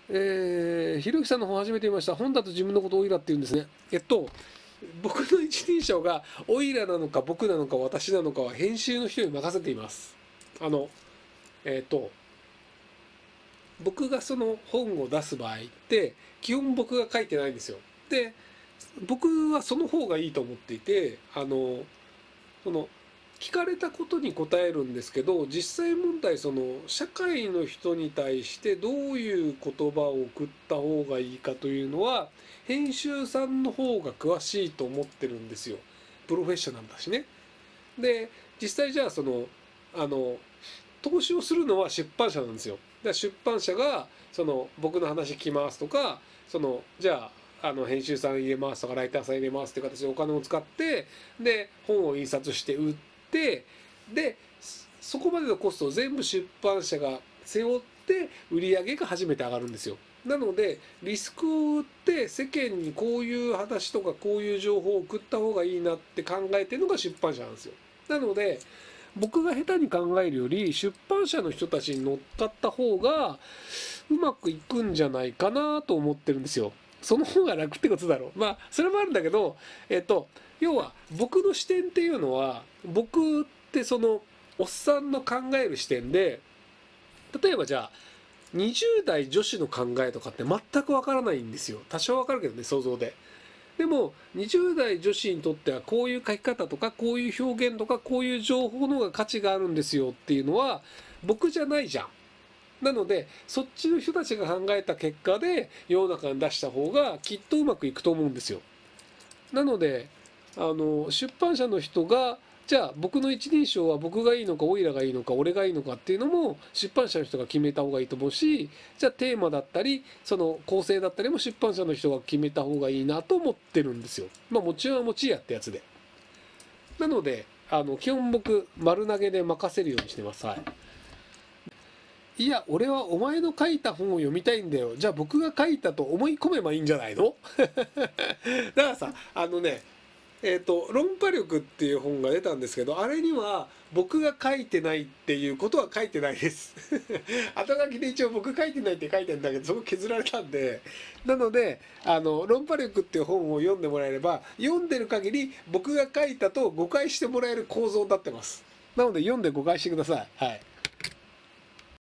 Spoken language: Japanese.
ひろゆきさんの本初めて見ました。本だと自分のことをオイラって言うんですね。僕の一人称がオイラなのか僕なのか私なのかは編集の人に任せています。あの、えっと、僕がその本を出す場合って基本僕が書いてないんですよ。で、僕はその方がいいと思っていて、その聞かれたことに答えるんですけど、実際問題その社会の人に対してどういう言葉を送った方がいいかというのは編集さんの方が詳しいと思ってるんですよ。プロフェッショナルだしね。で、実際じゃああの投資をするのは出版社なんですよ。だから出版社が僕の話聞きますとか、じゃあ編集さん入れますとかライターさん入れますっていう形でお金を使って、で本を印刷して売って、でそこまでのコストを全部出版社が背負って売り上げが初めて上がるんですよ。なのでリスクを負って世間にこういう話とかこういう情報を送った方がいいなって考えてるのが出版社なんですよ。なので僕が下手に考えるより出版社の人たちに乗っかった方がうまくいくんじゃないかなと思ってるんですよ。その方が楽ってことだろう。まあそれもあるんだけど、要は僕の視点っていうのは僕っておっさんの考える視点で、例えばじゃあ20代女子の考えとかって全くわからないんですよ。多少わかるけどね、想像で。でも20代女子にとってはこういう書き方とかこういう表現とかこういう情報の方が価値があるんですよっていうのは僕じゃないじゃん。なのでそっちの人たちが考えた結果で世の中に出した方がきっとうまくいくと思うんですよ。なので出版社の人がじゃあ僕の一人称は僕がいいのかオイラがいいのか俺がいいのかっていうのも出版社の人が決めた方がいいと思うし、じゃあテーマだったりその構成だったりも出版社の人が決めた方がいいなと思ってるんですよ。まあもちろん持ちやってやつで。なので基本僕丸投げで任せるようにしてます。はい。いや俺はお前の書いた本を読みたいんだよ、じゃあ僕が書いたと思い込めばいいんじゃないのだからさ論破力っていう本が出たんですけど、あれには僕が書いてないっていうことは書いてないです後書きで一応僕書いてないって書いてるんだけど、そこ削られたんで、なので論破力っていう本を読んでもらえれば、読んでる限り僕が書いたと誤解してもらえる構造になってます。なので読んで誤解してください。はい。